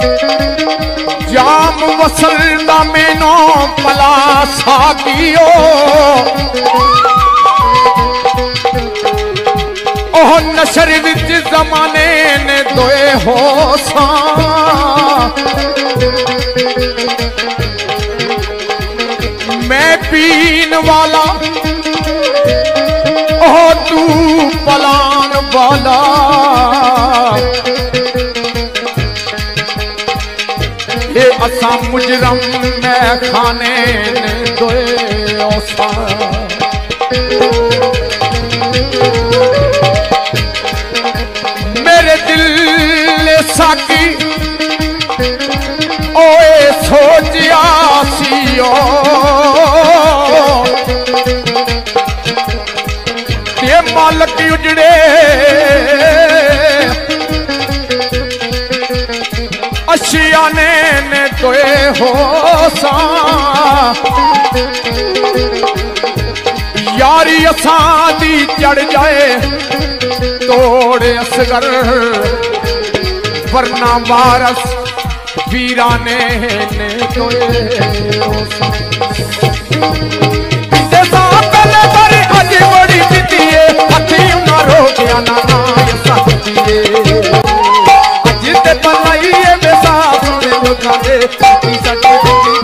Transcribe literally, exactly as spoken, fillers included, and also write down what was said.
जाम वसल दा मैनो पला साकियो ओह नशर विच जमाने ने दोए हो सा मैं पीन वाला ओह तू पलान वाला ये असा मुजरम मैं खाने ने दोए ओसा मेरे दिल साकी ओए सोचिया सियो ये मालक उजड़े अशियाने ने तोए हो सा यारी असादी चढ़ जाए तोड़े असगर वरना वारस वीराने ने तोए हो सा पहले बारी अज बड़ी जीतिए अखी ना रो गया ना ना ये सकतिए अज ते पलाई बेसा सुने लोग दे